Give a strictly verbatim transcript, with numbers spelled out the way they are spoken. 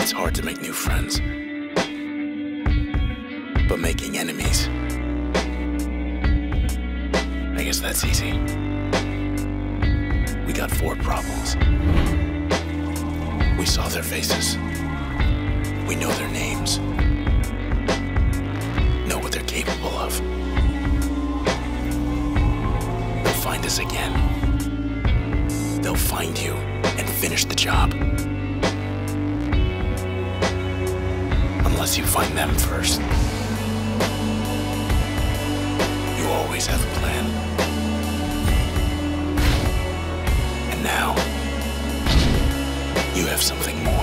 It's hard to make new friends, but making enemies, I guess that's easy. We got four problems. We saw their faces. We know their names. Know what they're capable of. They'll find us again. They'll find you and finish the job. Unless you find them first. You always have a plan. And now, you have something more.